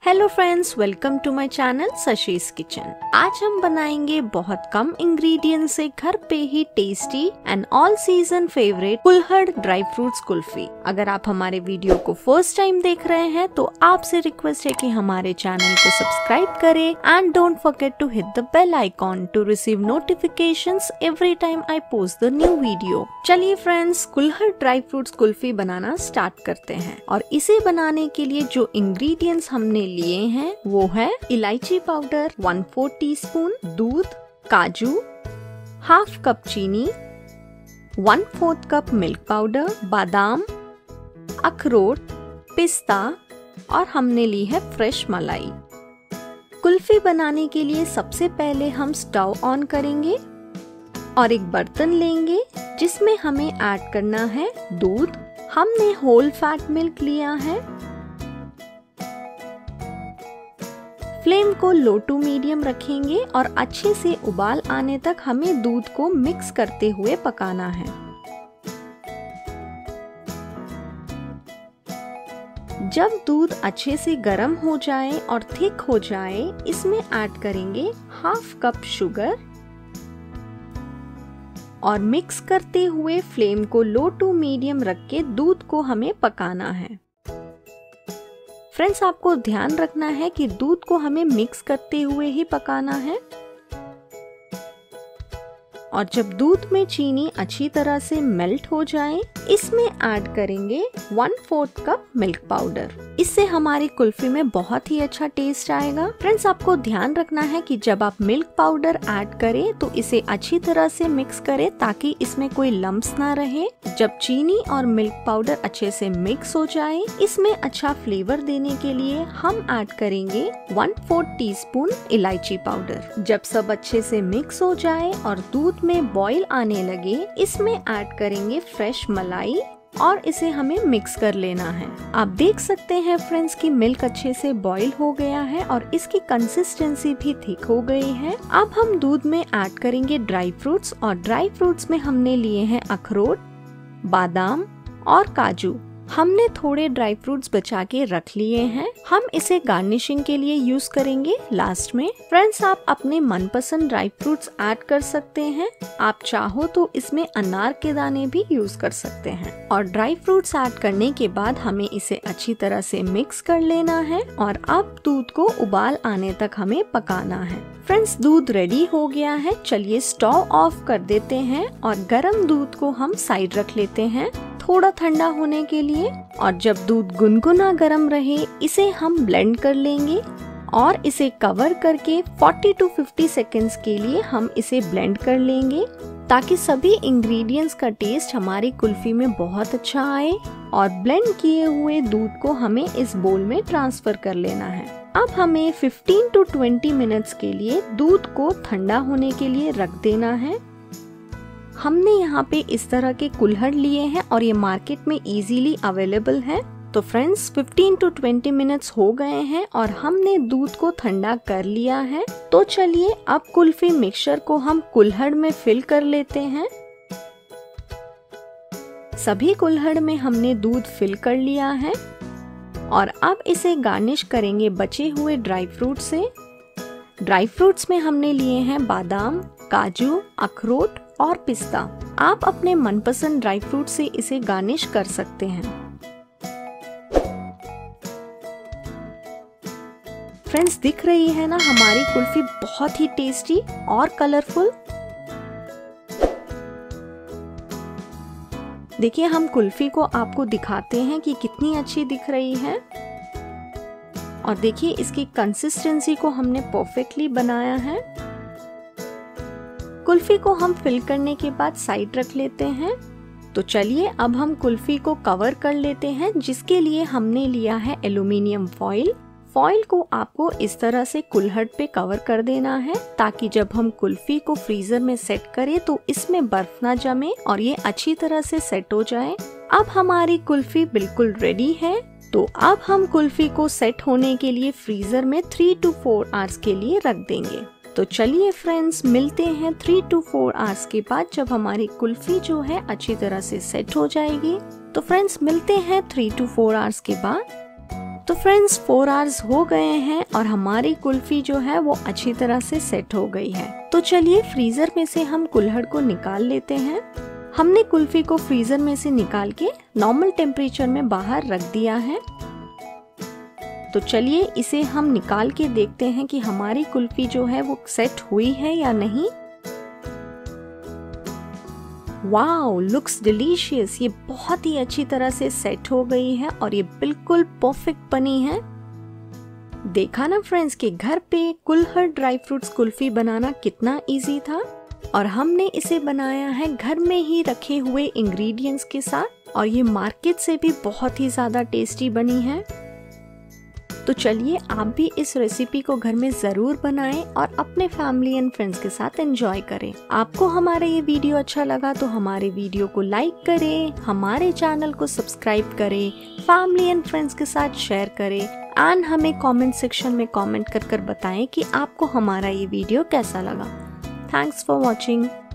Hello friends, welcome to my channel Shashi's kitchen. आज हम बनाएंगे बहुत कम इंग्रेडिएंट से घर पे ही tasty and all season favourite कुल्हड़ ड्राई फ्रूट्स कुल्फी। अगर आप हमारे वीडियो को फर्स्ट टाइम देख रहे हैं तो आपसे रिक्वेस्ट है कि हमारे चैनल को सब्सक्राइब करें and don't forget to hit the bell icon to receive notifications every time I post the new video. चलिए फ्रेंड्स, कुल्हड़ ड्राई फ्रूट्स कुल्फी बनाना स्टार्ट करते हैं। और इसे बनाने के लिए जो इंग्रेडिएंट्स हमने लिए हैं वो है इलायची पाउडर 1/4 टीस्पून, दूध, काजू, हाफ कप चीनी, 1/4 कप मिल्क पाउडर, बादाम, अखरोट, पिस्ता और हमने ली है फ्रेश मलाई। कुल्फी बनाने के लिए सबसे पहले हम स्टव ऑन करेंगे और एक बर्तन लेंगे जिसमें हमें ऐड करना है दूध। हमने होल फैट मिल्क लिया है। फ्लेम को लो टू मीडियम रखेंगे और अच्छे से उबाल आने तक हमें दूध को मिक्स करते हुए पकाना है। जब दूध अच्छे से गर्म हो जाए और थिक हो जाए, इसमें ऐड करेंगे हाफ कप शुगर और मिक्स करते हुए फ्लेम को लो टू मीडियम रख के दूध को हमें पकाना है। फ्रेंड्स, आपको ध्यान रखना है कि दूध को हमें मिक्स करते हुए ही पकाना है। और जब दूध में चीनी अच्छी तरह से मेल्ट हो जाए, इसमें ऐड करेंगे 1/4 कप मिल्क पाउडर। इससे हमारी कुल्फी में बहुत ही अच्छा टेस्ट आएगा। फ्रेंड्स, आपको ध्यान रखना है कि जब आप मिल्क पाउडर ऐड करें तो इसे अच्छी तरह से मिक्स करें ताकि इसमें कोई लम्प्स ना रहे। जब चीनी और मिल्क पाउडर अच्छे से मिक्स हो जाए, इसमें अच्छा फ्लेवर देने के लिए हम ऐड करेंगे 1/4 टीस्पून इलायची पाउडर। जब सब अच्छे से मिक्स हो जाए और दूध में बॉईल आने लगे, इसमें ऐड करेंगे फ्रेश मलाई और इसे हमें मिक्स कर लेना है। आप देख सकते हैं फ्रेंड्स कि मिल्क अच्छे से बॉईल हो गया है और इसकी कंसिस्टेंसी भी थिक हो गई है। अब हम दूध में ऐड करेंगे ड्राई फ्रूट्स और ड्राई फ्रूट्स में हमने लिए हैं अखरोट, बादाम और काजू। हमने थोड़े ड्राई फ्रूट्स बचा के रख लिए हैं। हम इसे गार्निशिंग के लिए यूज करेंगे लास्ट में। फ्रेंड्स, आप अपने मनपसंद ड्राई फ्रूट्स ऐड कर सकते हैं। आप चाहो तो इसमें अनार के दाने भी यूज कर सकते हैं। और ड्राई फ्रूट्स ऐड करने के बाद हमें इसे अच्छी तरह से मिक्स कर लेना है और अब दूध को उबाल आने तक हमें पकाना है। फ्रेंड्स, दूध रेडी हो गया है। चलिए स्टव ऑफ कर देते हैं और गर्म दूध को हम साइड रख लेते हैं थोड़ा ठंडा होने के लिए। और जब दूध गुनगुना गर्म रहे, इसे हम ब्लेंड कर लेंगे और इसे कवर करके 40 to 50 सेकेंड्स के लिए हम इसे ब्लेंड कर लेंगे ताकि सभी इंग्रेडिएंट्स का टेस्ट हमारी कुल्फी में बहुत अच्छा आए। और ब्लेंड किए हुए दूध को हमें इस बोल में ट्रांसफर कर लेना है। अब हमें 15 to 20 मिनट्स के लिए दूध को ठंडा होने के लिए रख देना है। हमने यहाँ पे इस तरह के कुल्हड़ लिए हैं और ये मार्केट में इजीली अवेलेबल है। तो फ्रेंड्स, 15 to 20 मिनट्स हो गए हैं और हमने दूध को ठंडा कर लिया है। तो चलिए अब कुल्फी मिक्सचर को हम कुल्हड़ में फिल कर लेते हैं। सभी कुल्हड़ में हमने दूध फिल कर लिया है और अब इसे गार्निश करेंगे बचे हुए ड्राई फ्रूट से। ड्राई फ्रूट्स में हमने लिए हैं बादाम, काजू, अखरोट और पिस्ता। आप अपने मनपसंद ड्राई फ्रूट से इसे गार्निश कर सकते हैं। फ्रेंड्स, दिख रही है ना हमारी कुल्फी बहुत ही टेस्टी और कलरफुल। देखिए, हम कुल्फी को आपको दिखाते हैं कि कितनी अच्छी दिख रही है। और देखिए, इसकी कंसिस्टेंसी को हमने परफेक्टली बनाया है। कुल्फी को हम फिल करने के बाद साइड रख लेते हैं। तो चलिए अब हम कुल्फी को कवर कर लेते हैं, जिसके लिए हमने लिया है एल्युमिनियम फॉइल। फॉइल को आपको इस तरह से कुल्हड़ पे कवर कर देना है ताकि जब हम कुल्फी को फ्रीजर में सेट करें तो इसमें बर्फ ना जमे और ये अच्छी तरह से सेट हो जाए। अब हमारी कुल्फी बिल्कुल रेडी है। तो अब हम कुल्फी को सेट होने के लिए फ्रीजर में 3 to 4 आवर्स के लिए रख देंगे। तो चलिए फ्रेंड्स, मिलते हैं 3 to 4 आवर्स के बाद जब हमारी कुल्फी जो है अच्छी तरह से सेट हो जाएगी। तो फ्रेंड्स, मिलते हैं 3 to 4 आवर्स के बाद। तो फ्रेंड्स 4 आवर्स हो गए हैं और हमारी कुल्फी जो है वो अच्छी तरह से सेट हो गई है। तो चलिए फ्रीजर में से हम कुल्हड़ को निकाल लेते हैं। हमने कुल्फी को फ्रीजर में से निकाल के नॉर्मल टेम्परेचर में बाहर रख दिया है। तो चलिए इसे हम निकाल के देखते हैं कि हमारी कुल्फी जो है वो सेट हुई है या नहीं। Wow, looks delicious. ये बहुत ही अच्छी तरह से सेट हो गई है और ये बिल्कुल परफेक्ट बनी है। देखा ना फ्रेंड्स कि घर पे कुल्हड़ ड्राई फ्रूट्स कुल्फी बनाना कितना इजी था और हमने इसे बनाया है घर में ही रखे हुए इंग्रेडिएंट्स के साथ और ये मार्केट से भी बहुत ही ज्यादा टेस्टी बनी है। तो चलिए आप भी इस रेसिपी को घर में जरूर बनाएं और अपने फैमिली एंड फ्रेंड्स के साथ एंजॉय करें। आपको हमारा ये वीडियो अच्छा लगा तो हमारे वीडियो को लाइक करें, हमारे चैनल को सब्सक्राइब करें, फैमिली एंड फ्रेंड्स के साथ शेयर करें एंड हमें कमेंट सेक्शन में कमेंट कर बताएं कि आपको हमारा ये वीडियो कैसा लगा। Thanks for watching.